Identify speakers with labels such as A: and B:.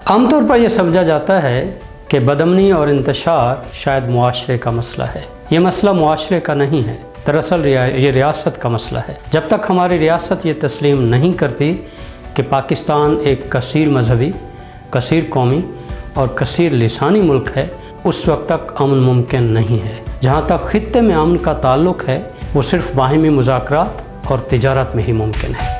A: आमतौर पर यह समझा जाता है कि बदअमनी और इंतशार शायद मुआशरे का मसला है। ये मसला मुआशरे का नहीं है, दरअसल ये रियासत का मसला है। जब तक हमारी रियासत ये तस्लीम नहीं करती कि पाकिस्तान एक कसीर मजहबी, कसीर कौमी और कसीर लिसानी मुल्क है, उस वक्त तक अमन मुमकिन नहीं है। जहाँ तक खित्ते में अमन का ताल्लुक़ है वो सिर्फ बाहिमी मुज़ाकरात और तिजारत में ही मुमकिन है।